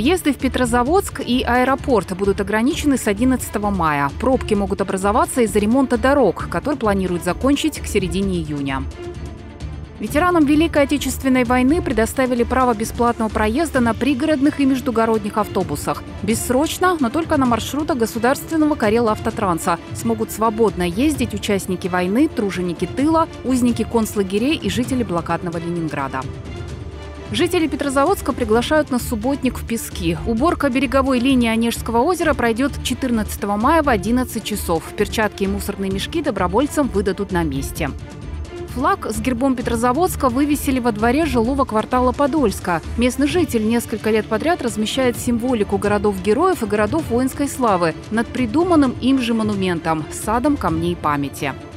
Въезды в Петрозаводск и аэропорт будут ограничены с 11 мая. Пробки могут образоваться из-за ремонта дорог, который планируют закончить к середине июня. Ветеранам Великой Отечественной войны предоставили право бесплатного проезда на пригородных и междугородних автобусах. Бессрочно, но только на маршрутах государственного Карелавтотранса. Смогут свободно ездить участники войны, труженики тыла, узники концлагерей и жители блокадного Ленинграда. Жители Петрозаводска приглашают на субботник в Пески. Уборка береговой линии Онежского озера пройдет 14 мая в 11 часов. Перчатки и мусорные мешки добровольцам выдадут на месте. Флаг с гербом Петрозаводска вывесили во дворе жилого квартала Подольска. Местный житель несколько лет подряд размещает символику городов-героев и городов воинской славы над придуманным им же монументом – садом камней памяти.